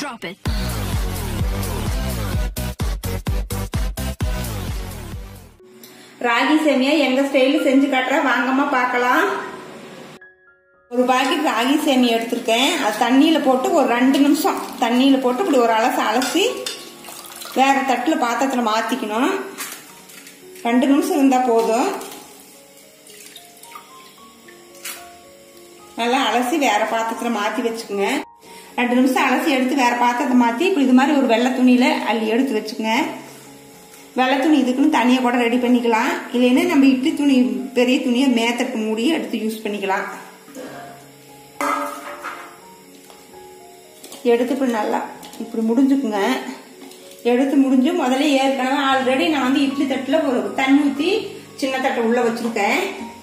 Drop it. Ragi சேமியா எங்க ஸ்டைல்ல செஞ்சு காட்டுறேன், வாங்கம்மா பார்க்கலாம். ஒரு பாக்கெட் ராகி சேமியா எடுத்திருக்கேன். அது தண்ணியில போட்டு ஒரு 2 நிமிஷம் தண்ணியில போட்டு இப்படி ஒரு அலசி வேற தட்டுல பாத்திரத்துல மாத்திக்கணும். 2 நிமிஷம் இருந்தா போதும். நல்லா அலசி வேற பாத்திரத்துல மாத்தி வச்சுக்கோங்க. 2 நிமிஷம் அலசி எடுத்து வேற பாத்திரத்தை மாத்தி இப்படி இது மாதிரி ஒரு வெள்ளை துணியில அள்ளி எடுத்து வச்சுக்கோங்க. வெள்ளை துணி இதுக்குன்னு தனியா கூட ரெடி பண்ணிக்கலாம். இல்லைன்னா நம்ம இட்லி துணி பெரிய துணியை மேத்தட்டு மூடி எடுத்து யூஸ் பண்ணிக்கலாம். எடுத்து இப்படி நல்லா இப்படி முடிஞ்சுக்குங்க. எடுத்து முடிஞ்சு முதல்ல ஏற்கனவே ஆல்ரெடி நான் வந்து இட்லி தட்டுல ஒரு தண்ணி ஊற்றி சின்ன தட்டை உள்ள வச்சிருக்கேன்.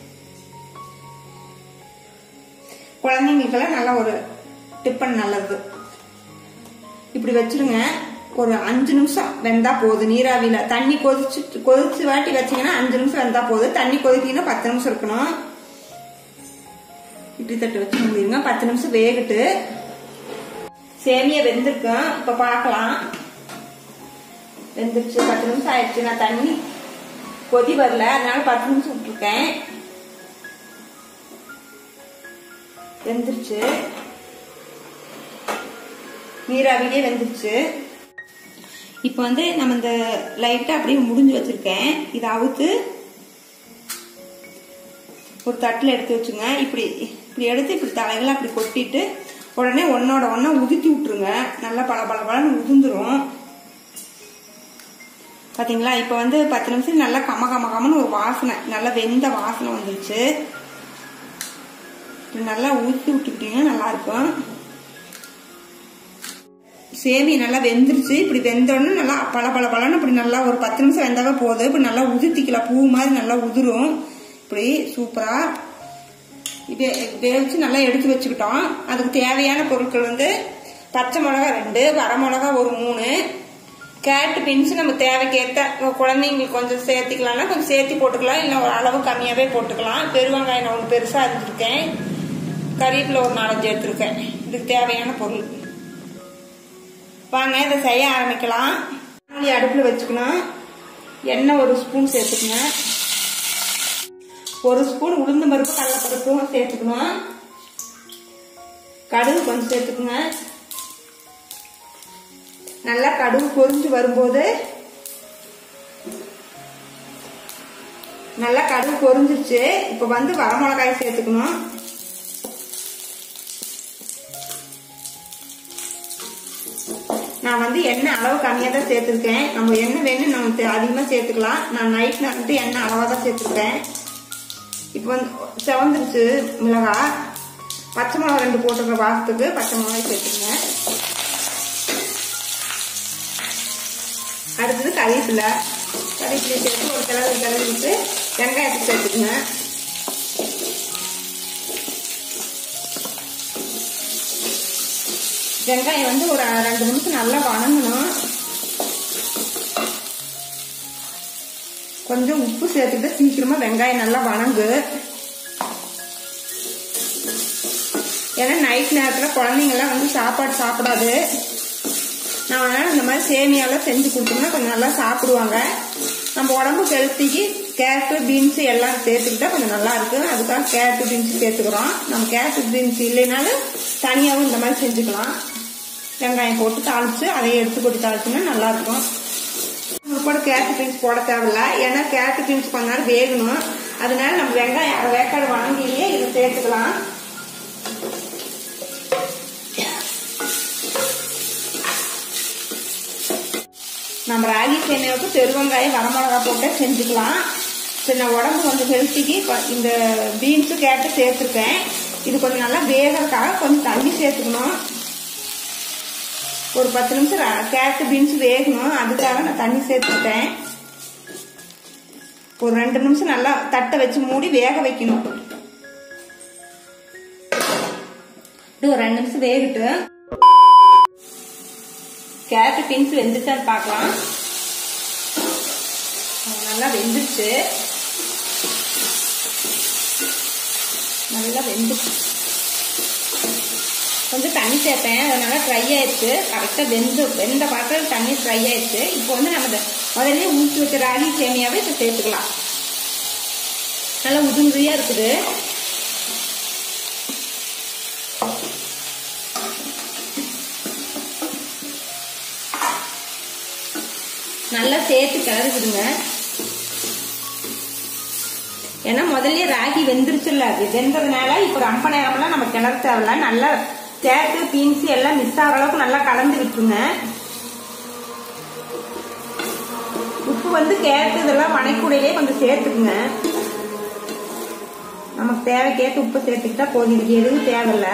குழந்தைங்களுக்கெல்லாம் நல்லா ஒரு டிஃபன் நல்லது. இப்படி வச்சிருங்க. ஒரு 5 நிமிஷம் வெந்தா போதும். நீராவியில தண்ணி கொதிச்சு வாட்டி வச்சீங்கன்னா 5 நிமிஷம் வெந்தா போதும். தண்ணி கொதித்தீங்கன்னா 10 நிமிஷம் இருக்கணும். இட்லி தட்டு வச்சு முடியுங்க. 10 நிமிஷம் வேகட்டு. சேமியா வெந்திருக்கும். இப்ப பார்க்கலாம். வெந்துருச்சு. 10 நிமிஷம் ஆயிடுச்சு. நான் தண்ணி கொதி வரல, அதனால 10 நிமிஷம் விட்டுருக்கேன். வெந்துருச்சு. நீராவிலே வெந்துருச்சு. இப்ப வந்து நம்ம இந்த லைட்டா அப்படியே முடிஞ்சு வச்சிருக்கேன். இதை அவுத்து ஒரு தட்டுல எடுத்து வச்சுங்க. இப்படி இப்படி எடுத்து இப்படி தலைகளை அப்படி கொட்டிட்டு உடனே ஒன்னோட ஒன்னா உதுத்தி விட்டுருங்க. நல்லா பளபளன்னு உதிர்ந்துரும். பாத்தீங்களா? இப்ப வந்து 10 நிமிஷம் நல்லா கமன்னு ஒரு வாசனை, நல்லா வெந்த வாசனை வந்துருச்சு. நல்லா ஊற்றி விட்டுக்கிட்டீங்கன்னா நல்லா இருக்கும். சேமி நல்லா வெந்துருச்சு. இப்படி வெந்தோடனே நல்லா பளபளன்னு இப்படி நல்லா ஒரு 10 நிமிஷம் வெந்தாவே போதும். இப்படி நல்லா உதிர்த்திக்கலாம். பூ மாதிரி நல்லா உதிரும். இப்படி சூப்பரா வேவிச்சு நல்லா எடுத்து வச்சுக்கிட்டோம். அதுக்கு தேவையான பொருட்கள் வந்து பச்சை மிளகா 2, வர மிளகா ஒரு 3, கேரட் பீன்ஸ் நம்ம தேவைக்கேற்ற குழந்தைங்களுக்கு கொஞ்சம் சேர்த்துக்கலாம்னா கொஞ்சம் சேர்த்து போட்டுக்கலாம், இல்லை ஒரு அளவு கம்மியாவே போட்டுக்கலாம். பெருவங்காயம் நான் ஒன்று பெருசா எடுத்துருக்கேன். கறிவேப்பிலை ஒரு 4-5 எடுத்திருக்கேன். இதுக்கு தேவையான பொருள். வாங்க இதை செய்ய ஆரம்பிக்கலாம். அடுப்புல வச்சுக்கணும். எண்ணெய் 1 ஸ்பூன் சேர்த்துக்கங்க. 1 ஸ்பூன் உளுந்து பருப்பு கடலைப்பருப்பும் சேர்த்துக்கணும். கடுகு கொஞ்சம் சேர்த்துக்குங்க. நல்லா கடுகு பொரிஞ்சு வரும்போது நல்லா கடுகு பொரிஞ்சிருச்சு. இப்ப வந்து வரமிளகாய் சேர்த்துக்கணும். நான் வந்து எண்ணெய் அளவு கம்மியா தான் சேர்த்திருக்கேன். நம்ம எண்ணெய் வேணும் நம்ம அதிகமா சேர்த்துக்கலாம். நான் நைட் வந்து எண்ணெய் அளவா தான் சேர்த்திருக்கேன். இப்ப வந்து செவந்துருச்சு மிளகாய். பச்சை மிளகா 2 போட்டுக்கிற வாசத்துக்கு பச்சை மிளகாய் சேர்த்துக்கங்க. அடுத்தது கறிவேப்பிலை சேர்த்து ஒரு கிளறி விட்டு வெங்காயத்தை சேர்த்துக்குங்க. வெங்காயம் வந்து ஒரு 2 நிமிஷம் நல்லா வணங்கணும். கொஞ்சம் உப்பு சேர்த்துட்டு சீக்கிரமா வெங்காயம் நல்லா வணங்கு. ஏன்னா நைட் நேரத்துல குழந்தைங்க எல்லாம் வந்து சாப்பாடு சாப்பிடாது. நான் அதனால இந்த மாதிரி சேமியாலாம் செஞ்சு கொடுத்தோம்னா கொஞ்சம் நல்லா சாப்பிடுவாங்க. நம்ம உடம்பு ஹெல்த்திக்கு கேரட் பீன்ஸ் எல்லாம் சேர்த்துக்கிட்டா கொஞ்சம் நல்லா இருக்கு. அதுக்காக கேரட் பீன்ஸ் சேர்த்துக்கிறோம். நம்ம கேரட் பீன்ஸ் இல்லைனாலும் தனியாகவும் இந்த மாதிரி செஞ்சுக்கலாம். வெங்காயம் போட்டு தாளிச்சு அதையே எடுத்து போட்டு தாளிச்சுன்னா நல்லா இருக்கும். கூட கேரட் பீன்ஸ் போட தேவையில்ல. ஏன்னா கேரட் பீன்ஸ் கொஞ்ச நேரம் வேகணும். அதனால நம்ம வெங்காயம் 1/2 வேக்காடு வாங்கியே இதை சேர்த்துக்கலாம். நம்ம ராகி சேமியாவுக்கு பெருவங்காயம் வரமிளகா போட்டு செஞ்சுக்கலாம். சரி, நான் உடம்பு கொஞ்சம் ஹெல்த்திக்கு இந்த பீன்ஸு கேரட்டு சேர்த்துருக்கேன். இது கொஞ்சம் நல்லா வேகிறதுக்காக கொஞ்சம் தண்ணி சேர்த்துக்கணும். ஒரு 10 நிமிஷம் கேரட் பீன்ஸ் வேகணும். அதுக்காக நான் தண்ணி சேர்த்துக்கிட்டேன். ஒரு 2 நிமிஷம் நல்லா தட்டை வச்சு மூடி வேக வைக்கணும். இது ஒரு 2 நிமிஷம் வேகட்டு. கேரட் பீன்ஸ் வெந்துச்சான்னு பார்க்கலாம். நல்லா வெந்துச்சு. நல்லா வெந்துச்சு. கொஞ்சம் தண்ணி சேர்த்தேன், அதனால ட்ரை ஆயிடுச்சு. கரெக்டாக வெந்த பாத்திரம் தண்ணி ட்ரை ஆயிடுச்சு. இப்போ வந்து நம்ம முதல்ல ஊற்றி வச்ச ராகி சேமியாவை இப்போ சேர்த்துக்கலாம். நல்லா உதிரியா இருக்குது. நல்லா சேர்த்து கிளறி விடுங்க. ஏன்னா முதல்ல ராகி வெந்துருச்சுல்ல, அது வெந்ததுனால இப்போ ரொம்ப நேரம்லாம் நம்ம கிளற தேவையில்ல. நல்லா சேர்த்து பீன்ஸ் எல்லாம் மிக்ஸ் ஆகிற அளவுக்கு நல்லா கலந்து விட்டுருங்க. உப்பு வந்து கேரட் இதெல்லாம் வனைக்கூடையிலே கொஞ்சம் சேர்த்துக்குங்க. நமக்கு தேவைக்கேற்ற உப்பு சேர்த்துக்கிட்டா போதும். இதுக்கு எதுவும் தேவையில்லை.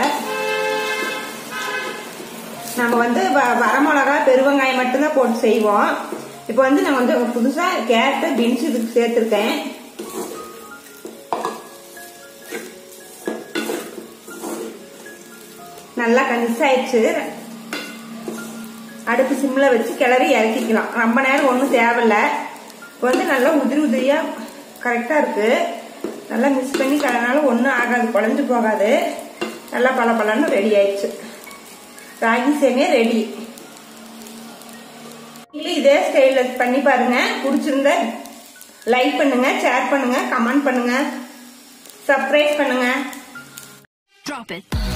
நம்ம வந்து வரமிளகா பெருவங்காயம் மட்டும்தான் போட்டு செய்வோம். இப்போ வந்து நான் வந்து புதுசா கேரட் பீன்ஸ் இதுக்கு சேர்த்துருக்கேன். நல்லா மிக்ஸ் ஆயிடுச்சு. அடுப்பு சிம்ல வச்சு கிளறி இறக்கிக்கலாம். ரொம்ப நேரம் ஒன்றும் தேவையில்லை. இப்போ வந்து நல்லா உதிரியா கரெக்டா இருக்கு. நல்லா மிக்ஸ் பண்ணி கலனாலும் ஒன்றும் ஆகாது, குழஞ்சு போகாது. நல்லா பலன்னு ரெடி ஆயிடுச்சு. ராகி சேமியா ரெடி. இதே ஸ்டைல பண்ணி பாருங்க. பிடிச்சிருந்த லைக் பண்ணுங்க, ஷேர் பண்ணுங்க, கமெண்ட் பண்ணுங்க, சப்ஸ்கிரைப் பண்ணுங்க.